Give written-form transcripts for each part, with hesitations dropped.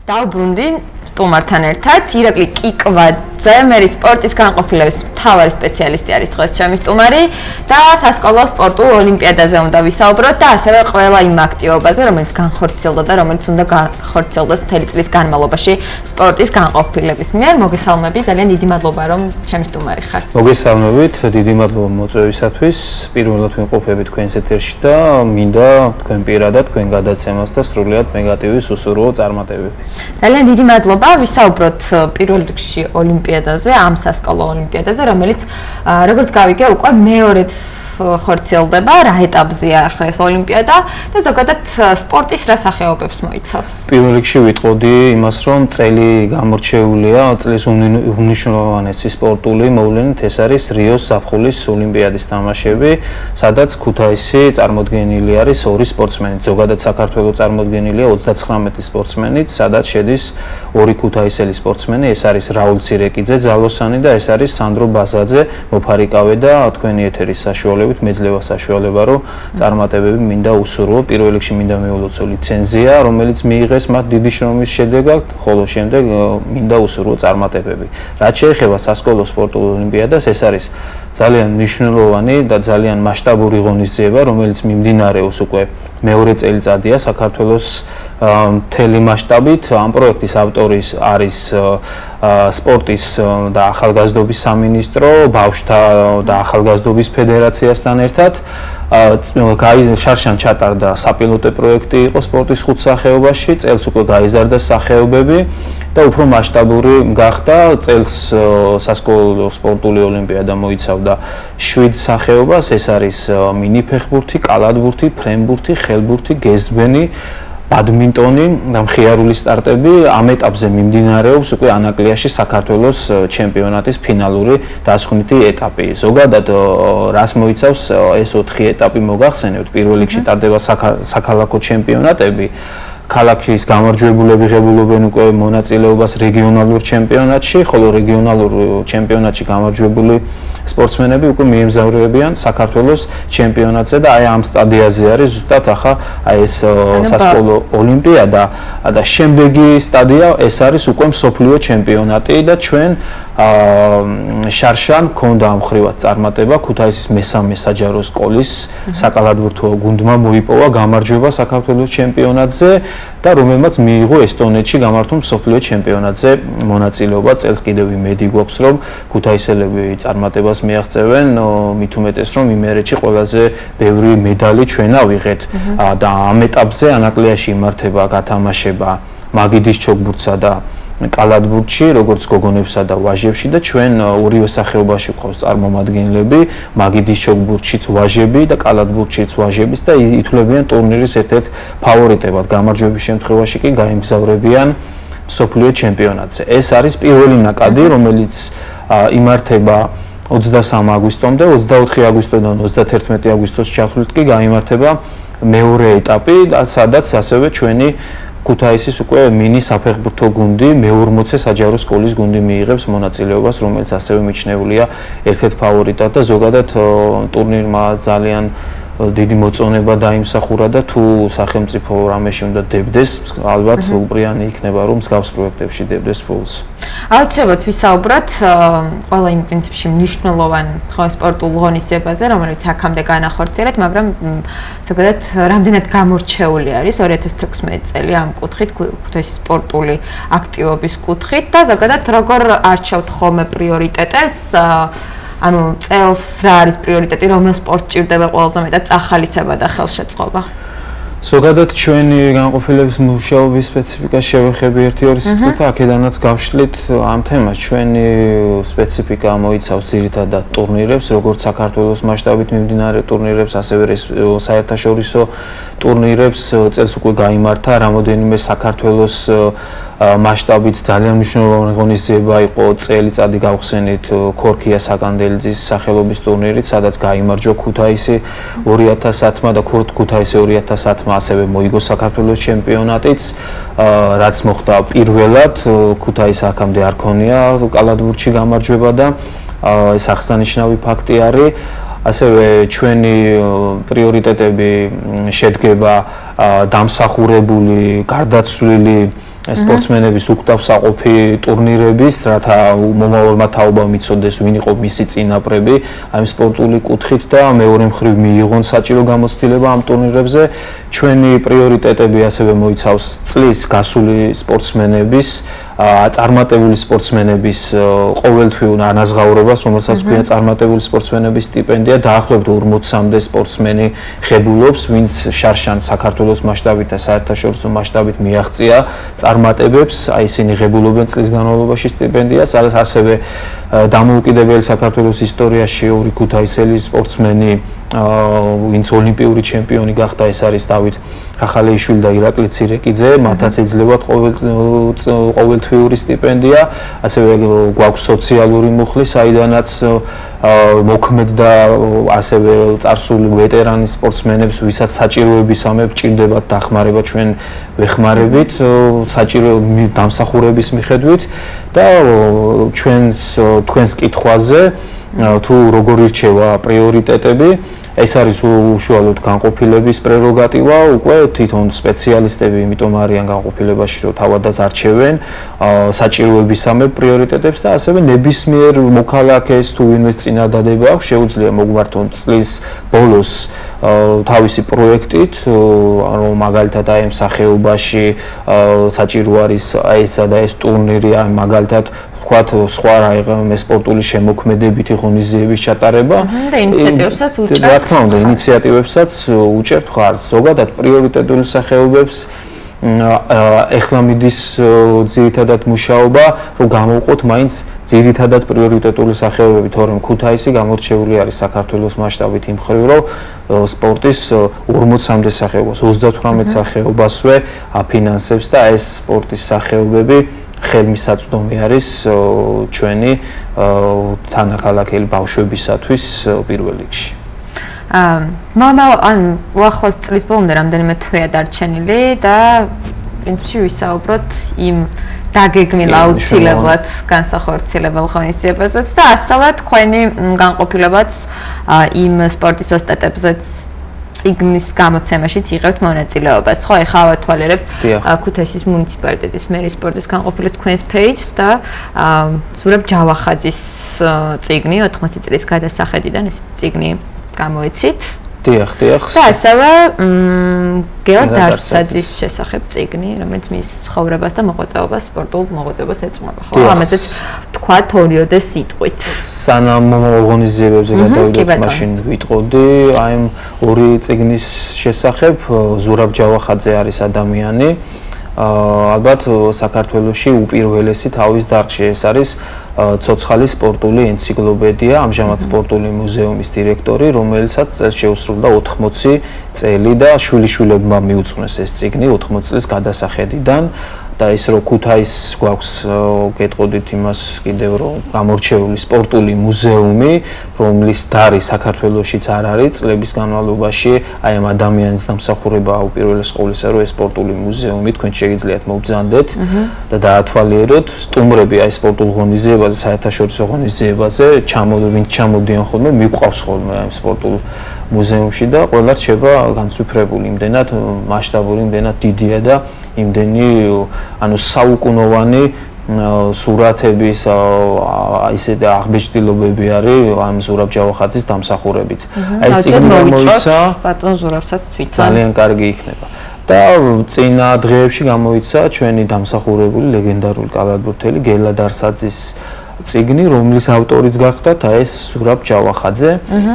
დავბრუნდი სტუმართან ერთად ირაკლი კიკვაძე, მერი სპორტის განყოფილების მთავარი სპეციალისტი არის დღეს ჩემი სტუმარი და სასკოლო სპორტულ ოლიმპიადაზე უნდა ვისაუბროთ და ასევე ყველა იმ აქტივობაზე, რომელიც განხორციელდა და რომელიც უნდა განხორციელდეს მთელი წლის განმავლობაში სპორტის განყოფილების მიერ. მოგესალმები, ძალიან დიდი მადლობა რომ ჩემი სტუმარი ხარ. მოგესალმებით, დიდი მადლობა მოწვევისათვის. პირველად ვიმყოფები თქვენს ეთერში და მინდა თქვენ პირადად თქვენ გადაცემას და სრულიად ნეგატივის უსურვო წარმატებები. ძალიან დიდი მადლობა. ვისაუბროთ პირველ რიგში ოლიმპიადაზე, ამ სასკოლო ოლიმპიადაზე, რომელიც როგორც გავიგე, უკვე მეორედ ხორციელდება, რა ეტაპზეა ახლა ეს ოლიმპიადა და ზოგადად სპორტის რა სახეობებს მოიცავს. პირველ რიგში ვიტყოდი იმას, რომ წელი გამორჩეულია, წლის უმნიშვნელოვანესი სპორტული მოვლენით ეს არის რიოს ზაფხულის ოლიმპიადის თამაშები, სადაც ქუთაისი წარმოდგენილი არის ორი სპორტსმენით. ზოგადად საქართველოს წარმოდგენილია 39 სპორტსმენით, სადაც შედის ორი ქუთაისელი სპორტსმენი, ეს არის რაულ ცირეკიძე ძალოსანი და ეს არის სანდრო ბაზაძე მოფარიკავე და თქვენი ეთერის საშუალებით მეძლევა საშუალება, რომ წარმატებები მინდა უსურვო. პირველ რიგში მინდა მეულოცო ლიცენზია, რომელიც მიიღეს მათ დიდი შრომის შედეგად, ხოლო შემდეგ მინდა უსურვო წარმატებები. რაც შეეხება სასკოლო სპორტულ ოლიმპიადას, ეს არის ძალიან მნიშვნელოვანი და ძალიან მასშტაბური ღონისძიება, რომელიც მიმდინარეობს უკვე მეორე წელიწადია საქართველოს მთელი მასშტაბით. ამ პროექტის ავტორი არის სპორტის და ახალგაზრდობის სამინისტრო, ბავშვთა და ახალგაზრდობის ფედერაციასთან ერთად. შარშან ჩატარდა საპილოტო პროექტი იყო სპორტის ხუთ სახეობაში, წელს უკვე გაიზარდა სახეობები და უფრო მასშტაბური გახდა. წელს სასკოლო სპორტული ოლიმპიადა მოიცავდა 7 სახეობას, ეს არის მინიფეხბურთი, კალათბურთი, ფრენბურთი, ხელბურთი, გეზბენი, ბადმინტონი და მხიარული სტარტები. ამ ეტაპზე მიმდინარეობს უკვე ანაკლიაში საქართველოს ჩემპიონატის ფინალური დასხვნითი ეტაპი. ზოგადად რას მოიცავს ეს 4 ეტაპი მოგახსენებთ. პირველ რიგში ტარდება საქალაქო ჩემპიონატები. ქალაქის გამარჯვებულები ღებულობენ უკვე მონაწილეობას რეგიონალურ ჩემპიონატში, ხოლო რეგიონალურ ჩემპიონატში გამარჯვებული სპორტსმენები უკვე მიემგზავრებიან საქართველოს ჩემპიონატზე და აი ამ სტადიაზე არის ზუსტად ახლა ეს სასკოლო ოლიმპიადა და შემდეგი სტადია ეს არის უკვე მსოფლიო ჩემპიონატი და ჩვენ შარშან ქონდა ამხრივად წარმატება ქუთაისის მესამე საჯარო სკოლის საკალათბურთო გუნდმა მოიპოვა გამარჯვება საქართველოს ჩემპიონატზე და რომელმაც მიიღო ესტონეთში გამართულ მსოფლიო ჩემპიონატზე მონაწილეობა. წელს კიდევ იმედი გვაქვს რომ ქუთაისელები წარმატებას მიაღწევენ, მით უმეტეს რომ იმერეთში ყველაზე ბევრი медали ჩვენ ავიღეთ და ამ ეტაპზე ანაკლიაში იმართება გათამაშება მაგიდის ჩოგბურთსა და კალათბურთში, როგორც გოგონებსა და ვაჟებში და ჩვენ ორივე სახეობაში გვყავს წარმომადგენლები, მაგიდის ჩოგბურთშიც ვაჟები და კალათბურთშიც ვაჟების და ითვლებიან ტურნირის ერთ-ერთ ფავორიტებად. გამარჯვების შემთხვევაში კი გაემგზავრებიან მსოფლიო ჩემპიონატზე. ეს არის პირველი ნაკადი, რომელიც იმართება 23 აგვისტომდე, 24 აგვისტოდან 31 აგვისტოს ჩათვლით კი გაიმართება მეორე ეტაპი, სადაც ასევე ჩვენი ქუთაისის უკვე მინი საფეხბურთო გუნდი მე-40 საჯარო სკოლის გუნდი მიიღებს მონაწილეობას, რომელიც ასევე მიჩნეულია ერთ-ერთ ფავორიტად და ზოგადად ტურნირმა ძალიან დიდი მოწონება დაიმსახურა და თუ სახელმწიფო რამეში უნდა დებდეს, ალბათ უპრიანი იქნება რომ მსგავს პროექტებში დებდეს ფულს. აუცილებლად ვისაუბროთ ყველა იმ პრინციპში მნიშვნელოვან სპორტულ ღონისძიებაზე, რომელიც აქამდე განახორციელეთ, მაგრამ ზოგადად რამდენად გამორჩეული არის 2016 წელი ამ კუთხით, ქუთაისის სპორტული აქტივობის კუთხით და ზოგადად როგორ არჩევთ ხოლმე პრიორიტეტებს, ანუ წელს რა არის პრიორიტეტი, რომელ სპორტს ჭირდება ყველაზე მეტად წახალისება და ხელშეწყობა? ზოგადად ჩვენი განყოფილების მუშაობის სპეციფიკა შევეხები 1-2 სიტყვით, აქედანაც გავშლით ამ თემას. ჩვენი სპეციფიკა მოიცავს ძირითადად ტურნირებს, როგორც საქართველოს მასშტაბით მიმდინარე ტურნირებს, ასევე საერთაშორისო ტურნირებს. წელს უკვე გაიმართა რამოდენიმე საქართველოს მასშტაბით ძალიან მნიშვნელოვანი ღონისძიება იყო წელიწადი გავხსენით ქორქია საკანდელიძის სახელობის ტურნირით, სადაც გაიმარჯვა ქუთაისი 2010-მა და ქუთაისი 2010-მა ასევე მოიგო საქართველოს ჩემპიონატიც, რაც მოხდა პირველად. ქუთაისი აქამდე არ ქონია კალათბურთში გამარჯვება და ეს აღსანიშნავი ფაქტი არის. ასევე ჩვენი პრიორიტეტები შედგება დამსახურებული, გარდაცვლილი სპორტსმენების უკტავსაყოფი ტურნირების, რათა მომავალმა თაობამ მიცოდეს, ვინ იყო მისი წინაპრები, აი სპორტული კუთხით და მეორე მხრივ მიიღონ საჭირო გამოცდილება ამ ტურნირებზე. ჩვენი პრიორიტეტები ასევე მოიცავს წლის გასული სპორტსმენების, წარმატებული სპორტსმენების ყოველთვიურ ანაზღაურებას, რომელსაც ქვია წარმატებული სპორტსმენების სტიპენდია, დაახლოებით 40-მდე სპორტსმენი ღებულობს, ვინც შარშან საქართველოს მასშტაბით და საერთაშორისო მასშტაბით მიაღწია წარმატებებს, აი ისინი ღებულობენ წლის განმავლობაში სტიპენდიას, ასევე დამოუკიდებელი საქართველოს ისტორიაში ორი ქუთაისელი სპორტსმენი ვინც ოლიმპიური ჩემპიონი გახდა, ეს არის დავით ხახალეიშვილი და ირაკლი ცირეკიძე, მათაც ეძლებათ ყოველთვიური სტიპენდია, ასევე გვაქვს სოციალური მუხლი, საიდანაც მოქმედ და ასევე წარსული ვეტერანი სპორტსმენებს, ვისაც საჭიროებისამებრ ჭირდებათ დახმარება, ჩვენ ვეხმარებით საჭირო დამსახურების მიხედვით და თქვენს კითხვაზე თუ როგორ ირჩევა პრიორიტეტები, ეს არის უშუალოდ განყოფილების პრეროგატივა, უკვე თვითონ სპეციალისტები იმიტომ არიან განყოფილებაში, რომ თავადაც არჩევენ საჭიროებისამებრ პრიორიტეტებს და ასევე ნებისმიერ მოქალაქეს თუ ვინმეს წინადადება აქვს, შეუძლია მოგვართონ წლის ბოლოს თავისი პროექტით, რომ მაგალითად აი ამ სახეობაში საჭირო არის ესა და ეს ტურნირი, აი მაგალითად ვთქვათ, სხვა სპორტული შემოქმედებითი ღონისძიების ჩატარება და ინიციატივებსაც უჭერთ. რა თქმა უნდა, ინიციატივებსაც უჭერთ ხარს. ზოგადად პრიორიტეტული სახეობებს ეხლა მიდის ძირითადად მუშაობა, რომ გამოვყოთ მაინც ძირითადად პრიორიტეტული სახეობები, თორემ ქუთაისი გამორჩეული არის საქართველოს მასშტაბით იმ მხრივ, რომ სპორტის 40-მდე სახეობას, 38 სახეობასვე აფინანსებს და ეს სპორტის სახეობები ხელმისაწვდომი არის ჩვენი თანაქალაქელი ბავშვებისათვის პირველ რიგში. ან უახლოს წლის ბოლომდე რამდენიმე თვეა დარჩენილი და პრინციპში ვისაუბროთ იმ დაგეგმილ აუცილებლად განსახორციელებელ ღონისძიებაზეც და ასწავლოთ თქვენი განყოფილებაც იმ სპორტის ოსტატებზეც წიგნის გამოცემაშიც იღებთ მონაწილეობას. ხო, ეხლა ავათვალიერებ ქუთაისის მუნიციპალიტეტის მერის სპორტის განყოფილების თქვენს page-ს და ზურაბ ჯავახაძის წიგნი 80 წლის გადასახედიდან ეს წიგნი გამოიცით. დიახ. და ასევე გელად დარსაძის შესახებ წიგნი, რომელიც მის ცხოვრებას და მოღვაწეობას, სპორტულ მოღვაწეობას ეძღვნება. ხო, ამაზეც თქვათ ორიოდე სიტყვით. სანამ ღონისძიებებზე გადავიდეთ, მაშინ ვიტყოდი აი ამ ორი წიგნის შესახებ. ზურაბ ჯავახაძე არის ადამიანი, ალბათ საქართველოში უპირველესი თავის დარგში, ეს არის ცოცხალი სპორტული ენციკლოპედია, ამჟამად სპორტული მუზეუმის დირექტორი, რომელსაც წელს შეუსრულდა 80 წელი და შვილიშვილებმა მიუძღვნეს ეს წიგნი 80 წლის გადასახედიდან. და ის რომ ქუთაისს გვაქვს გეტყოდით იმას კიდევ რომ გამორჩეული სპორტული მუზეუმი, რომლის დარი საქართველოშიც არ არის, წლების განმავლობაში აი ამ ადამიანის დამსახურებაა უპირველეს ყოვლისა, რომ ეს სპორტული მუზეუმი თქვენ შეგიძლიათ მობრძანდეთ და დაათვალიეროთ სტუმრები აი სპორტულ ღონისძიებაზე, საერთაშორისო ღონისძიებაზე, ჩამოდიან ხოლმე, მიყვავს ხოლმე აი სპორტულ მუზეუმში და ყველა რჩება განცვიფრებული, იმდენად მასშტაბური, იმდენად დიდია და იმდენი ანუ საუკუნოვანი სურათების ისე და აღბეჭდილობები არის ამ ზურაბ ჯავახაძის დამსახურებით. აი ეს წიგნი გამოიცა ბატონ ზურაბსაც თვითონ. ძალიან კარგი იქნება. და წინა დღეებში გამოიცა ჩვენი დამსახურებული ლეგენდარული კალათბურთელი გელა დარსაძის წიგნი, რომლის ავტორიც გახდათ აი ეს ზურაბ ჯავახაძე.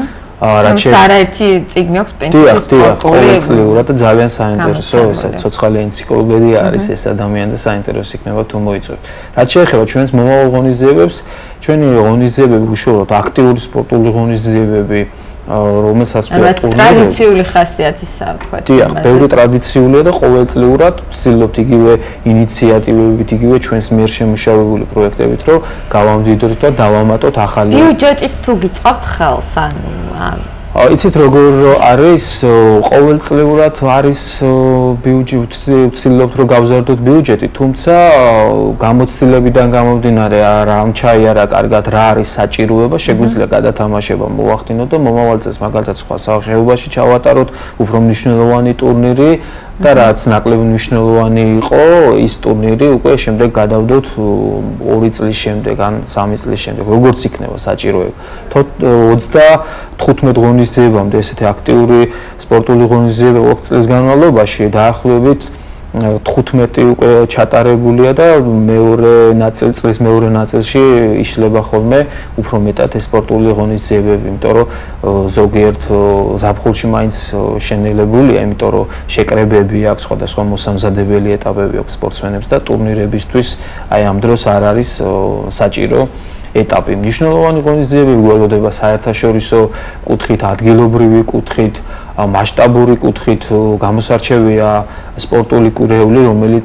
არაერთი წიგნი აქვს პრინციპში სპორტული და ძალიან საინტერესო ესა ცოცხალი ენციკლოპედია არის ეს ადამიანი და საინტერესო იქნება თუ მოიწვევთ. რაც შეეხება ჩვენს მომავალ ღონისძიებებს, ჩვენი ღონისძიებები უშუალოდ აქტიური სპორტული ღონისძიებები, რომელსაც ქვია ტრადიციული ხასიათისაა, თქვათ. დიახ, ბევრი ტრადიციულია და ყოველწლიურად ვცდილობთ იგივე ინიციატივებით, იგივე ჩვენს მიერ შემუშავებული პროექტებით, რომ გავამდიდროთ და დავამატოთ ახალი ბიუჯეტის თუ გიწყობთ ხელს, ანუ იცით როგორ არის ყოველწლიურად არის ბიუჯეტი, ვცდილობთ რომ გავზარდოთ ბიუჯეტი, თუმცა გამოცდილებიდან გამომდინარე რა ჩაიარა კარგად, რა არის საჭიროება, შეგვიძლია გადათამაშება მოვახდინოთ და მომავალ წელს მაგალითად სხვა სახეობაში ჩავატაროთ უფრო მნიშვნელოვანი ტურნირი და რაც ნაკლები მნიშვნელოვანი იყო ის ტურნირი უკვე შემდეგ გადავდოთ 2 წლის შემდეგ ან 3 წლის შემდეგ როგორც იქნება საჭიროება 35 ღონისძიებამდე ესეთი აქტიური სპორტული ღონისძიება 2 წლის განმავლობაში დაახლოებით 15 უკვე ჩატარებულია და წლის მეორე ნაწილში იშლება ხოლმე უფრო მეტად ეს სპორტული ღონისძიებები, იმიტომ რომ ზოგიერთ ზაფხულში მაინც შენელებულია, იმიტომ რომ შეკრებები აქვს, სხვადასხვა მოსამზადებელი ეტაპები აქვს სპორტსმენებს და ტურნირებისთვის აი ამ დროს არ არის საჭირო ეტაპი. მნიშვნელოვანი ღონისძიებები გველოდება საერთაშორისო კუთხით, ადგილობრივი კუთხით, მასშტაბური კუთხით გამოსარჩევია სპორტული კურეული, რომელიც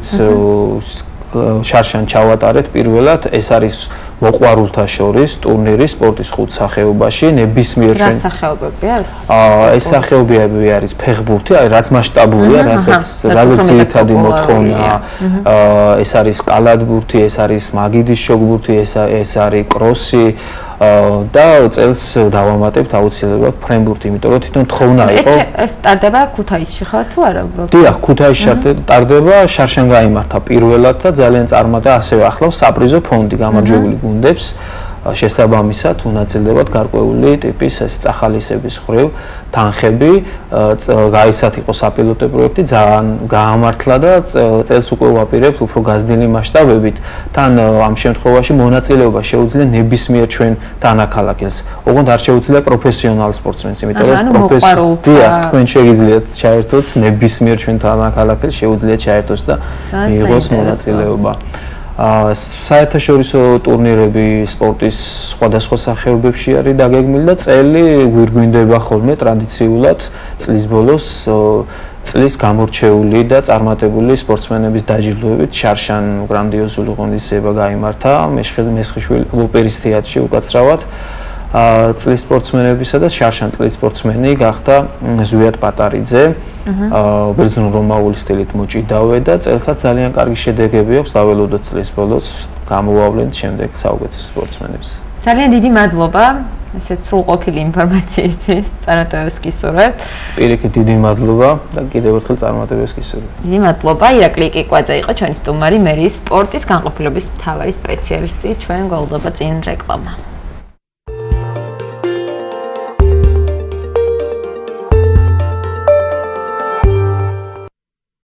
შარშან ჩავატარეთ პირველად, ეს არის მოყვარულთა შორის ტურნირი სპორტის 5 სახეობაში, ნებისმიერ რა სახეობებია ეს? ეს სახეობები არის ფეხბურთი, რაც მასშტაბურია, რაზეც ძირითადი მოთხოვნა, ეს არის კალათბურთი, ეს არის მაგიდის შოგბურთი, ეს არის კროსი და წელს დავამატებთ აუცილებლად ფრენბურთი, იმიტომ რომ თვითონ თხოვნა იყო. ეს ტარდება ქუთაისში ხო თუ არა უბრალოდ? დიახ, ქუთაისში ტარდება, შარშან გაიმართა პირველად და ძალიან წარმატება ასევე ახლავს საპრიზო ფონდი გამარჯვებული გუნდებს. შესაბამისად უნაწილდებათ გარკვეული ტიპის ეს წახალისების ხრივ თანხები, გაისათ იყო საპილოტო პროექტი, ძალიან გაამართლა და წელს უკვე ვაპირებთ უფრო გაზრდილი მასშტაბებით. თან ამ შემთხვევაში მონაწილეობა შეუძლია ნებისმიერ ჩვენ დანაქალაქელს. ოღონდ არ შეუძლია პროფესიონალ სპორტსმენს, იმიტომ რომ პროფესიონალია თქვენ შეგიძლიათ ჩაერთოთ ნებისმიერ ჩვენ დანაქალაქელს შეუძლია ჩაერთოს და მიიღოს მონაწილეობა. საერთაშორისო ტურნირები სპორტის სხვადასხვა სახეობებში არის დაგეგმილი და წელი გვირგვინდება ხოლმე ტრადიციულად წლის ბოლოს წლის გამორჩეული და წარმატებული სპორტსმენების დაჯილდოებით შარშან გრანდიოზული ღონისძიება გაიმართა მესხიშვილი ოპერის თეატრში უკაცრავად წლის სპორტსმენებისა და შარშან წლის სპორტსმენი გახდა ზვიად პატარიძე ბერძნულ-რომაული სტილით მოჭიდავე და წელსაც ძალიან კარგი შედეგები აქვს დაველოდოთ წლის ბოლოს გამოვავლენთ შემდეგ საუკეთესო სპორტსმენებს. ძალიან დიდი მადლობა ესეც სრულყოფილი ინფორმაციისთვის წარმატებებს გისურვებთ. პირიქით დიდი მადლობა და კიდევ ერთხელ წარმატებებს გისურვებთ. დიდი მადლობა. ირაკლი კიკვაძე იყო ჩვენი სტუმარი, მერიის სპორტის განყოფილების მთავარი სპეციალისტი ჩვენ გველოდება წინ რეკლამა.